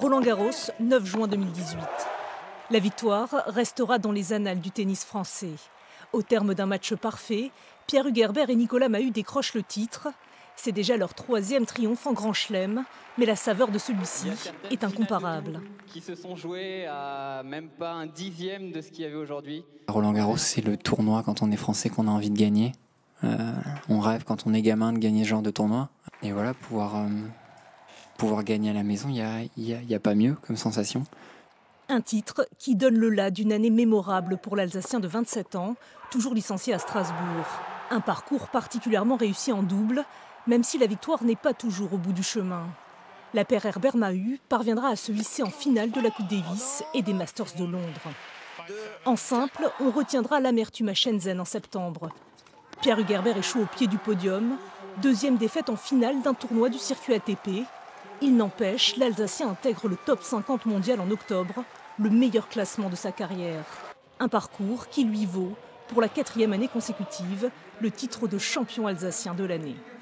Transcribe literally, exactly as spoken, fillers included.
Roland-Garros, neuf juin deux mille dix-huit. La victoire restera dans les annales du tennis français. Au terme d'un match parfait, Pierre-Hugues Herbert et Nicolas Mahut décrochent le titre. C'est déjà leur troisième triomphe en Grand Chelem, mais la saveur de celui-ci est incomparable. Qui se sont joués à même pas un dixième de ce qu'il y avait aujourd'hui. Roland-Garros, c'est le tournoi quand on est français qu'on a envie de gagner. Euh, on rêve quand on est gamin de gagner ce genre de tournoi. Et voilà, pouvoir, euh, pouvoir gagner à la maison, il n'y a, y a, y a pas mieux comme sensation. Un titre qui donne le là d'une année mémorable pour l'Alsacien de vingt-sept ans, toujours licencié à Strasbourg. Un parcours particulièrement réussi en double, même si la victoire n'est pas toujours au bout du chemin. La paire Herbert-Mahut parviendra à se hisser en finale de la Coupe Davis et des Masters de Londres. En simple, on retiendra l'amertume à Shenzhen en septembre. Pierre-Hugues Herbert échoue au pied du podium, deuxième défaite en finale d'un tournoi du circuit A T P. Il n'empêche, l'Alsacien intègre le top cinquante mondial en octobre, le meilleur classement de sa carrière. Un parcours qui lui vaut, pour la quatrième année consécutive, le titre de champion alsacien de l'année.